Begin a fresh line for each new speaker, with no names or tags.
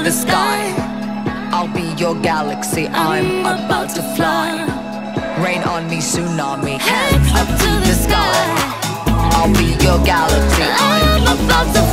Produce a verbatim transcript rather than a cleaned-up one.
to the sky. I'll be your galaxy, I'm about to fly. Rain on me, tsunami, hands up to the sky. I'll be your galaxy, I'm about to fly.